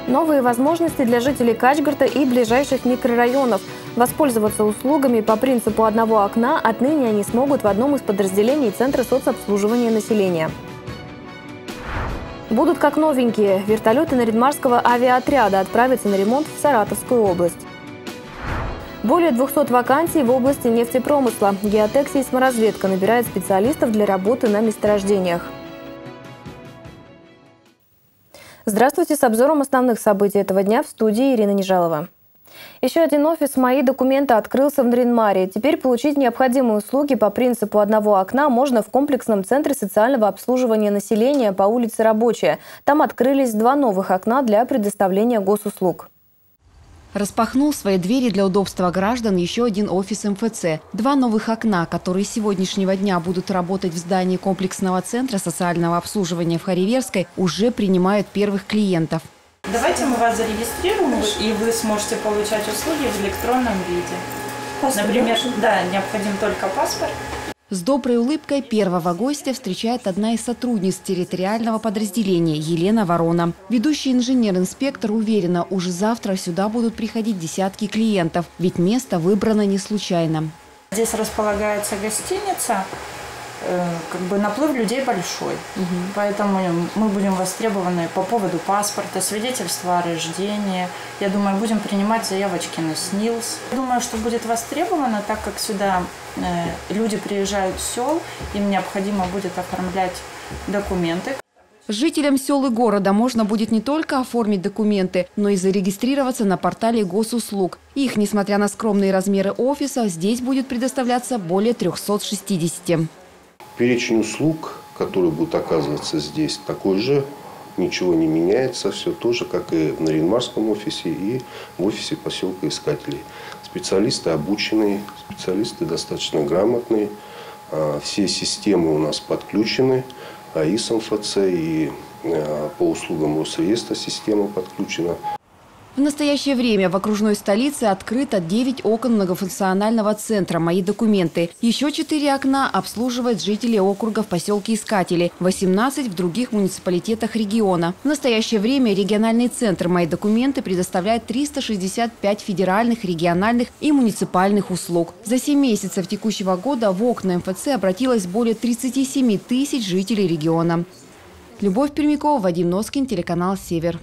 Новые возможности для жителей Качгарта и ближайших микрорайонов. Воспользоваться услугами по принципу одного окна отныне они смогут в одном из подразделений Центра соцобслуживания населения. Будут как новенькие. Вертолеты Наринмарского авиаотряда отправятся на ремонт в Саратовскую область. Более 200 вакансий в области нефтепромысла. Геотек-сейсморазведка набирает специалистов для работы на месторождениях. Здравствуйте, с обзором основных событий этого дня в студии Ирина Нежалова. Еще один офис «Мои документы» открылся в Наринмаре. Теперь получить необходимые услуги по принципу одного окна можно в комплексном центре социального обслуживания населения по улице Рабочая. Там открылись 2 новых окна для предоставления госуслуг. Распахнул свои двери для удобства граждан еще один офис МФЦ. 2 новых окна, которые с сегодняшнего дня будут работать в здании комплексного центра социального обслуживания в Хариверской, уже принимают первых клиентов. Давайте мы вас зарегистрируем, и вы сможете получать услуги в электронном виде. Паспорт, например, да, необходим только паспорт. С доброй улыбкой первого гостя встречает одна из сотрудниц территориального подразделения Елена Ворона. Ведущий инженер-инспектор уверена, уже завтра сюда будут приходить десятки клиентов, ведь место выбрано не случайно. Здесь располагается гостиница, наплыв людей большой, поэтому мы будем востребованы по поводу паспорта, свидетельства о рождении. Я думаю, будем принимать заявочки на СНИЛС. Думаю, что будет востребовано, так как сюда люди приезжают с сел, им необходимо будет оформлять документы. Жителям сел и города можно будет не только оформить документы, но и зарегистрироваться на портале госуслуг. Их, несмотря на скромные размеры офиса, здесь будет предоставляться более 360. Перечень услуг, которые будут оказываться здесь, такой же, ничего не меняется, все то же, как и в Наринмарском офисе и в офисе поселка Искателей. Специалисты обученные, специалисты достаточно грамотные, все системы у нас подключены, АИС МФЦ и по услугам Росреестра система подключена. В настоящее время в окружной столице открыто 9 окон многофункционального центра «Мои документы». Еще 4 окна обслуживают жители округа в поселке Искатели, 18 в других муниципалитетах региона. В настоящее время региональный центр «Мои документы» предоставляет 365 федеральных, региональных и муниципальных услуг. За 7 месяцев текущего года в окна МФЦ обратилось более 37 тысяч жителей региона. Любовь Пермякова, Вадим Носкин, телеканал «Север».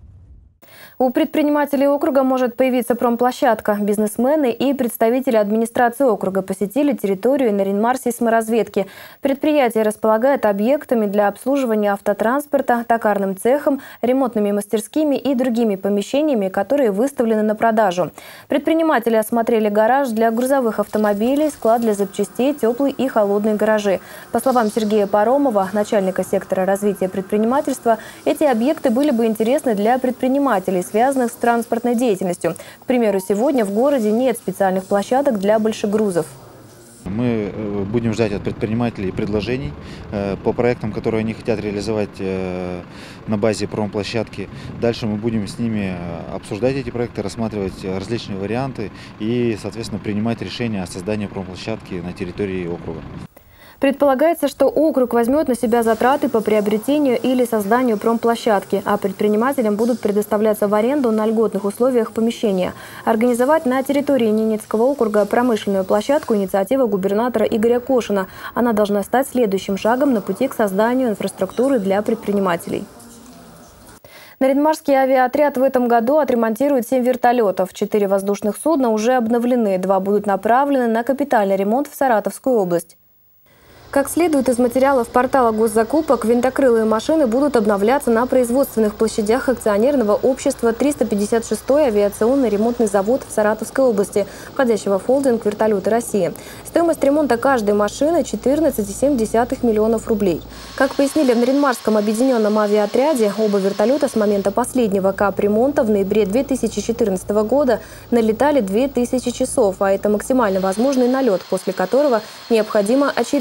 У предпринимателей округа может появиться промплощадка. Бизнесмены и представители администрации округа посетили территорию Наринмар-сейсморазведки. Предприятие располагает объектами для обслуживания автотранспорта, токарным цехом, ремонтными мастерскими и другими помещениями, которые выставлены на продажу. Предприниматели осмотрели гараж для грузовых автомобилей, склад для запчастей, теплый и холодный гаражи. По словам Сергея Паромова, начальника сектора развития предпринимательства, эти объекты были бы интересны для предпринимателей, связанных с транспортной деятельностью. К примеру, сегодня в городе нет специальных площадок для большегрузов. Мы будем ждать от предпринимателей предложений по проектам, которые они хотят реализовать на базе промплощадки. Дальше мы будем с ними обсуждать эти проекты, рассматривать различные варианты и, соответственно, принимать решения о создании промплощадки на территории округа. Предполагается, что округ возьмет на себя затраты по приобретению или созданию промплощадки, а предпринимателям будут предоставляться в аренду на льготных условиях помещения. Организовать на территории Ненецкого округа промышленную площадку – инициатива губернатора Игоря Кошина. Она должна стать следующим шагом на пути к созданию инфраструктуры для предпринимателей. Наринмарский авиаотряд в этом году отремонтирует 7 вертолетов. 4 воздушных судна уже обновлены, 2 будут направлены на капитальный ремонт в Саратовскую область. Как следует из материалов портала госзакупок, винтокрылые машины будут обновляться на производственных площадях акционерного общества 356-й авиационный ремонтный завод в Саратовской области, входящего в холдинг «Вертолеты России». Стоимость ремонта каждой машины – 14,7 миллионов рублей. Как пояснили в Наринмарском объединенном авиаотряде, оба вертолета с момента последнего капремонта в ноябре 2014 года налетали 2000 часов, а это максимально возможный налет, после которого необходимо очередное обновление.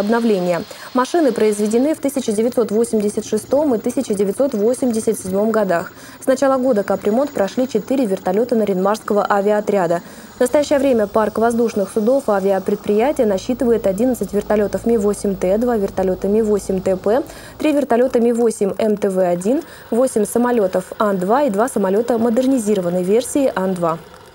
обновления. Машины произведены в 1986 и 1987 годах. С начала года капремонт прошли 4 вертолета Нарьян-Марского авиаотряда. В настоящее время парк воздушных судов авиапредприятия насчитывает 11 вертолетов Ми-8Т, 2 вертолета Ми-8ТП, 3 вертолета Ми-8 МТВ-1, 8 самолетов Ан-2 и 2 самолета модернизированной версии Ан-2.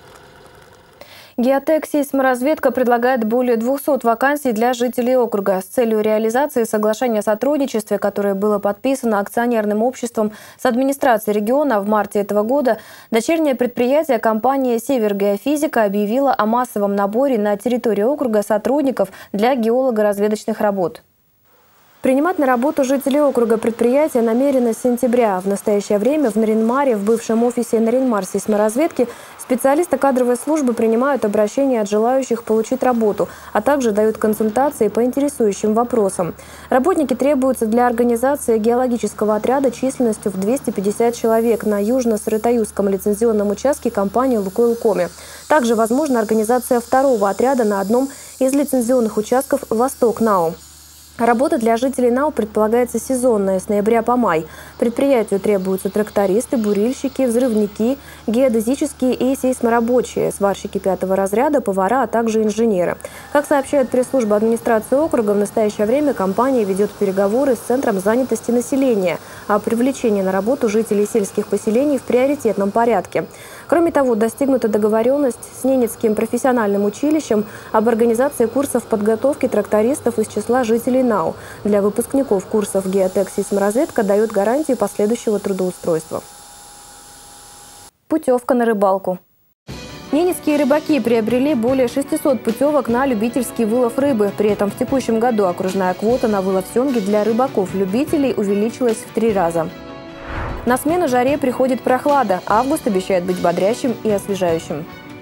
Геотек «Сейсморазведка» предлагает более 200 вакансий для жителей округа. С целью реализации соглашения о сотрудничестве, которое было подписано акционерным обществом с администрацией региона в марте этого года, дочернее предприятие компании «Севергеофизика» объявило о массовом наборе на территории округа сотрудников для геолого-разведочных работ. Принимать на работу жителей округа предприятия намерены с сентября. В настоящее время в Нарьян-Маре, в бывшем офисе Нарьян-Мар сейсморазведки, специалисты кадровой службы принимают обращения от желающих получить работу, а также дают консультации по интересующим вопросам. Работники требуются для организации геологического отряда численностью в 250 человек на южно-сарытаюзском лицензионном участке компании «Лукойл Коми». Также возможна организация второго отряда на одном из лицензионных участков «Восток-Нау». Работа для жителей НАУ предполагается сезонная, с ноября по май. Предприятию требуются трактористы, бурильщики, взрывники, геодезические и сейсморабочие, сварщики 5-го разряда, повара, а также инженеры. Как сообщает пресс-служба администрации округа, в настоящее время компания ведет переговоры с Центром занятости населения о привлечении на работу жителей сельских поселений в приоритетном порядке. Кроме того, достигнута договоренность с Ненецким профессиональным училищем об организации курсов подготовки трактористов из числа жителей НАУ. Для выпускников курсов «Геотек Сейсморазведка» дают гарантии последующего трудоустройства. Путевка на рыбалку. Ненецкие рыбаки приобрели более 600 путевок на любительский вылов рыбы. При этом в текущем году окружная квота на вылов семги для рыбаков-любителей увеличилась в 3 раза. На смену жаре приходит прохлада. Август обещает быть бодрящим и освежающим.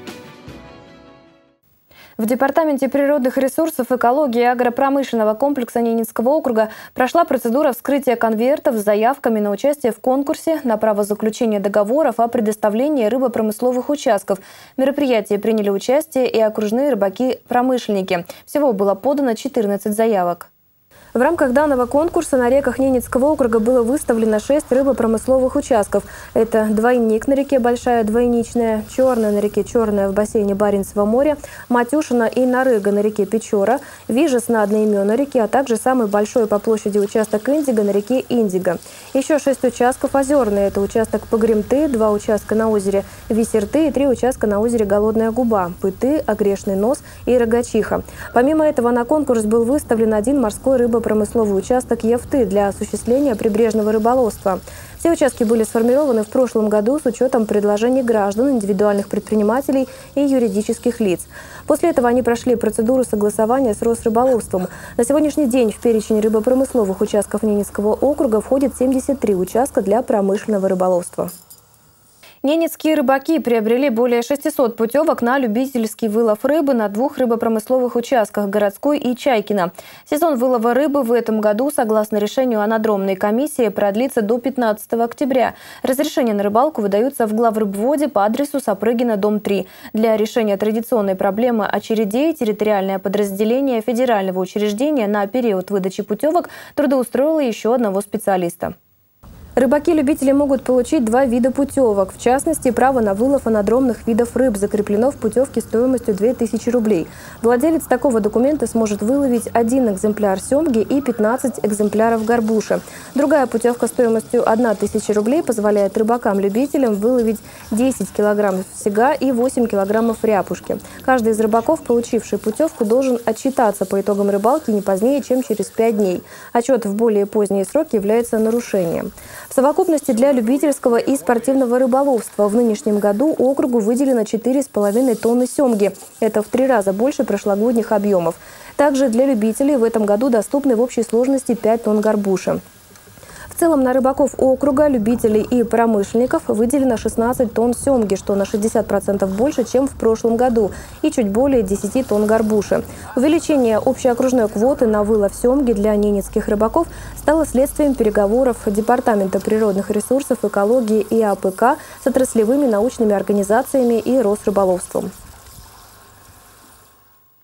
В Департаменте природных ресурсов, экологии и агропромышленного комплекса Ненецкого округа прошла процедура вскрытия конвертов с заявками на участие в конкурсе на право заключения договоров о предоставлении рыбопромысловых участков. В мероприятии приняли участие и окружные рыбаки-промышленники. Всего было подано 14 заявок. В рамках данного конкурса на реках Ненецкого округа было выставлено 6 рыбопромысловых участков. Это Двойник на реке Большая Двойничная, Черная на реке Черная в бассейне Баренцева моря, Матюшина и Нарыга на реке Печора, Вижес на одноименной реке, а также самый большой по площади участок Индиго на реке Индиго. Еще 6 участков озерные. Это участок Погремты, 2 участка на озере Висерты и 3 участка на озере Голодная Губа, Пыты, Огрешный Нос и Рогачиха. Помимо этого на конкурс был выставлен один морской рыбопромысловый участок Евты для осуществления прибрежного рыболовства. Все участки были сформированы в прошлом году с учетом предложений граждан, индивидуальных предпринимателей и юридических лиц. После этого они прошли процедуру согласования с Росрыболовством. На сегодняшний день в перечень рыбопромысловых участков Ненецкого округа входит 73 участка для промышленного рыболовства. Ненецкие рыбаки приобрели более 600 путевок на любительский вылов рыбы на 2 рыбопромысловых участках – Городской и Чайкино. Сезон вылова рыбы в этом году, согласно решению анадромной комиссии, продлится до 15 октября. Разрешения на рыбалку выдаются в главрыбводе по адресу Сапрыгина, дом 3. Для решения традиционной проблемы очередей территориальное подразделение федерального учреждения на период выдачи путевок трудоустроило еще одного специалиста. Рыбаки-любители могут получить 2 вида путевок. В частности, право на вылов анадромных видов рыб закреплено в путевке стоимостью 2000 рублей. Владелец такого документа сможет выловить 1 экземпляр семги и 15 экземпляров горбуши. Другая путевка стоимостью 1000 рублей позволяет рыбакам-любителям выловить 10 килограммов сига и 8 килограммов ряпушки. Каждый из рыбаков, получивший путевку, должен отчитаться по итогам рыбалки не позднее, чем через 5 дней. Отчет в более поздние сроки является нарушением. В совокупности для любительского и спортивного рыболовства в нынешнем году округу выделено 4,5 тонны семги. Это в 3 раза больше прошлогодних объемов. Также для любителей в этом году доступны в общей сложности 5 тонн горбуши. В целом на рыбаков округа, любителей и промышленников выделено 16 тонн семги, что на 60% больше, чем в прошлом году, и чуть более 10 тонн горбуши. Увеличение общеокружной квоты на вылов семги для ненецких рыбаков стало следствием переговоров Департамента природных ресурсов, экологии и АПК с отраслевыми научными организациями и Росрыболовством.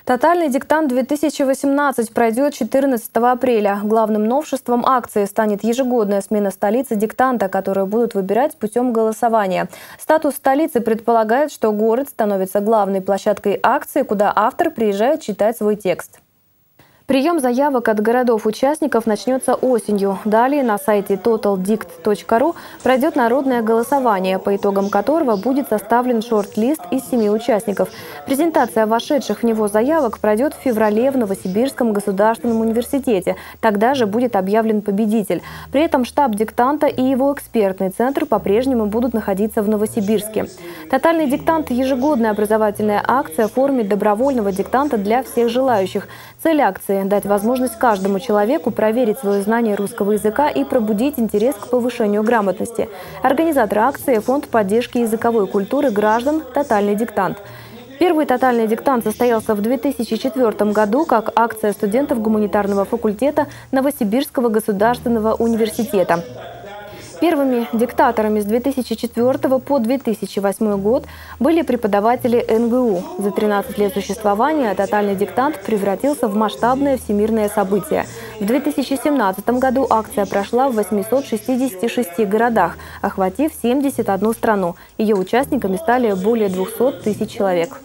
Тотальный диктант 2018 пройдет 14 апреля. Главным новшеством акции станет ежегодная смена столицы диктанта, которую будут выбирать путем голосования. Статус столицы предполагает, что город становится главной площадкой акции, куда автор приезжает читать свой текст. Прием заявок от городов-участников начнется осенью. Далее на сайте totaldict.ru пройдет народное голосование, по итогам которого будет составлен шорт-лист из 7 участников. Презентация вошедших в него заявок пройдет в феврале в Новосибирском государственном университете. Тогда же будет объявлен победитель. При этом штаб диктанта и его экспертный центр по-прежнему будут находиться в Новосибирске. Тотальный диктант – ежегодная образовательная акция в форме добровольного диктанта для всех желающих. Цель акции – дать возможность каждому человеку проверить свое знание русского языка и пробудить интерес к повышению грамотности. Организатор акции – Фонд поддержки языковой культуры граждан «Тотальный диктант». Первый тотальный диктант состоялся в 2004 году как акция студентов гуманитарного факультета Новосибирского государственного университета. Первыми диктаторами с 2004 по 2008 год были преподаватели НГУ. За 13 лет существования тотальный диктант превратился в масштабное всемирное событие. В 2017 году акция прошла в 866 городах, охватив 71 страну. Ее участниками стали более 200 тысяч человек.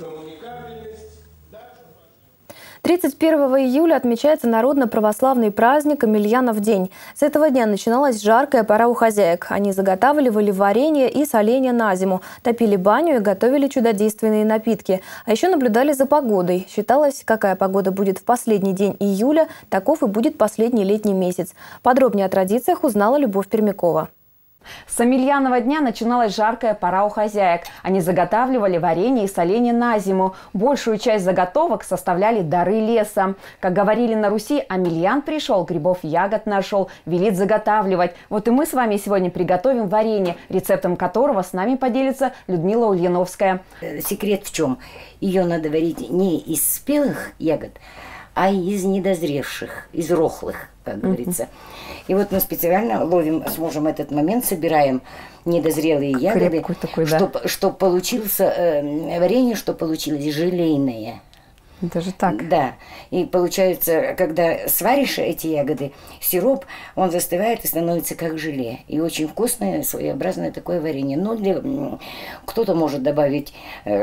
31 июля отмечается народно-православный праздник Емельянов день. С этого дня начиналась жаркая пора у хозяек. Они заготавливали варенье и соленья на зиму, топили баню и готовили чудодейственные напитки. А еще наблюдали за погодой. Считалось, какая погода будет в последний день июля, таков и будет последний летний месяц. Подробнее о традициях узнала Любовь Пермякова. С Емельянова дня начиналась жаркая пора у хозяек. Они заготавливали варенье и соленья на зиму. Большую часть заготовок составляли дары леса. Как говорили на Руси, Емельян пришел, грибов ягод нашел, велит заготавливать. Вот и мы с вами сегодня приготовим варенье, рецептом которого с нами поделится Людмила Ульяновская. Секрет в чем? Ее надо варить не из спелых ягод, а из недозревших, из рохлых, как говорится. И вот мы специально ловим с мужем этот момент, собираем недозрелые ягоды, такой, да? Чтобы получился варенье, что получилось желейное. Даже так? Да. И получается, когда сваришь эти ягоды, сироп, он застывает и становится как желе. И очень вкусное, своеобразное такое варенье. Но кто-то может добавить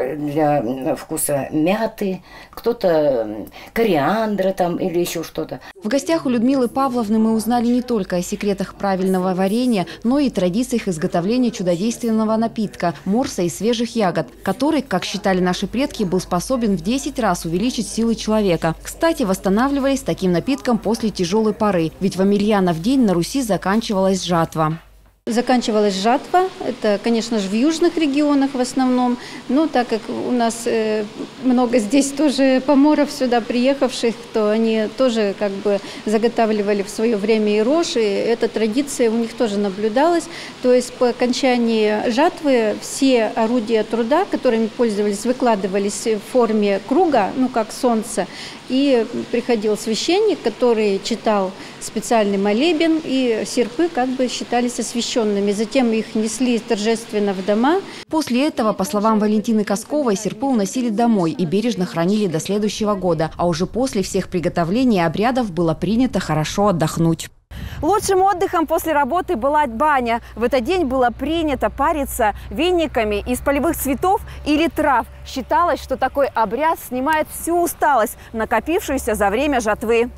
для вкуса мяты, кто-то кориандра там или еще что-то. В гостях у Людмилы Павловны мы узнали не только о секретах правильного варенья, но и традициях изготовления чудодейственного напитка – морса из свежих ягод, который, как считали наши предки, был способен в 10 раз увеличить силы человека. Кстати, восстанавливались таким напитком после тяжелой поры, ведь в Емельянов день на Руси заканчивалась жатва. Заканчивалась жатва, это, конечно же, в южных регионах в основном, но так как у нас много здесь тоже поморов сюда приехавших, то они тоже как бы заготавливали в свое время и рожь, и эта традиция у них тоже наблюдалась. То есть по окончании жатвы все орудия труда, которыми пользовались, выкладывались в форме круга, ну как солнце, и приходил священник, который читал специальный молебен, и серпы как бы считались освященными. Затем их несли торжественно в дома. После этого, по словам Валентины Косковой, серпы уносили домой и бережно хранили до следующего года. А уже после всех приготовлений и обрядов было принято хорошо отдохнуть. Лучшим отдыхом после работы была баня. В этот день было принято париться вениками из полевых цветов или трав. Считалось, что такой обряд снимает всю усталость, накопившуюся за время жатвы.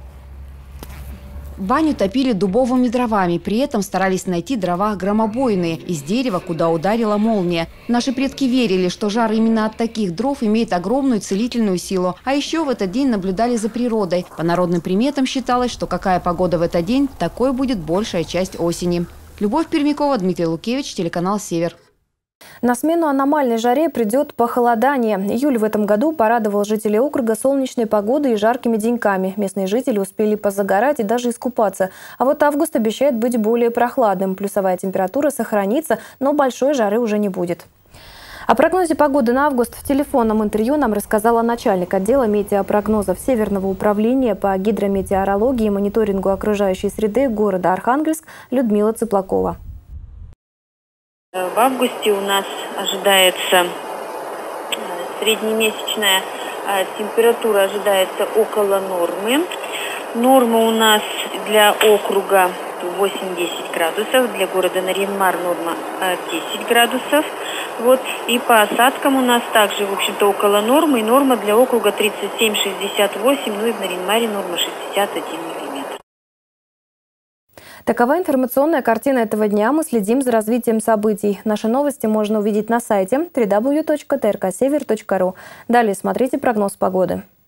Баню топили дубовыми дровами, при этом старались найти дрова громобойные, из дерева, куда ударила молния. Наши предки верили, что жар именно от таких дров имеет огромную целительную силу. А еще в этот день наблюдали за природой. По народным приметам считалось, что какая погода в этот день, такой будет большая часть осени. Любовь Пермякова, Дмитрий Лукевич, телеканал «Север». На смену аномальной жаре придет похолодание. Июль в этом году порадовал жителей округа солнечной погодой и жаркими деньками. Местные жители успели позагорать и даже искупаться. А вот август обещает быть более прохладным. Плюсовая температура сохранится, но большой жары уже не будет. О прогнозе погоды на август в телефонном интервью нам рассказала начальник отдела метеопрогнозов Северного управления по гидрометеорологии и мониторингу окружающей среды города Архангельск Людмила Цыплакова. В августе у нас ожидается среднемесячная Температура ожидается около нормы. Норма у нас для округа 8-10 градусов, для города Нарьян-Мар норма 10 градусов. Вот. И по осадкам у нас также, в общем-то, около нормы. И норма для округа 37-68, ну и в Нарьян-Маре норма 61 миллиметр. Такова информационная картина этого дня. Мы следим за развитием событий. Наши новости можно увидеть на сайте www.trksever.ru. Далее смотрите прогноз погоды.